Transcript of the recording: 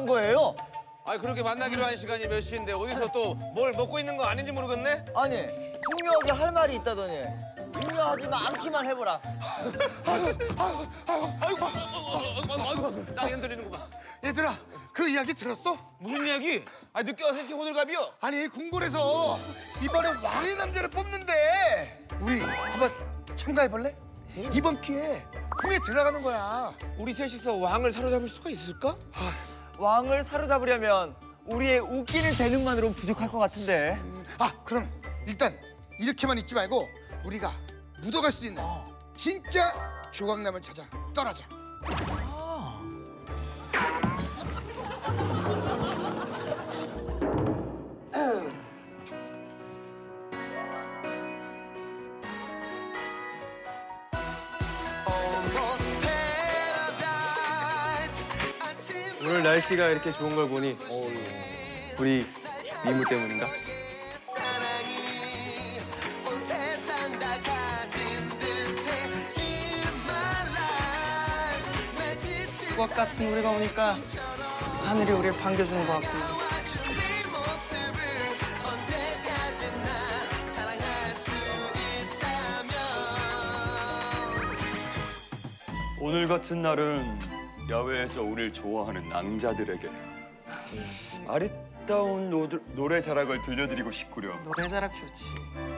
한 거예요? 아 그렇게 만나기로 한 시간이 몇 시인데 어디서 또 뭘 먹고 있는 거 아닌지 모르겠네? 아니, 중요하게 할 말이 있다더니 중요하지만 않기만 해보라. 아이고 딱 흔들리는구만. 얘들아, 그 이야기 들었어? 무슨 이야기? 아 늦게 와서 이렇게 호들갑이요? 아니, 궁궐에서 이번에 왕의 남자를 뽑는데 우리 한번 참가해볼래? 이번 기회에 궁에 들어가는 거야. 우리 셋이서 왕을 사로잡을 수가 있을까? 왕을 사로잡으려면 우리의 웃기는 재능만으로 부족할 것 같은데. 그럼 일단 이렇게만 있지 말고 우리가 묻어갈 수 있는 진짜 조각남을 찾아 떠나자. 오늘 날씨가 이렇게 좋은 걸 보니 우리 미무 때문인가? 국악 같은 노래가 오니까 하늘이 우리를 반겨주는 것 같고. 오늘 같은 날은 야외에서 우리를 좋아하는 낭자들에게 아리따운 노래 자락을 들려드리고 싶구려. 노래 자락 좋지.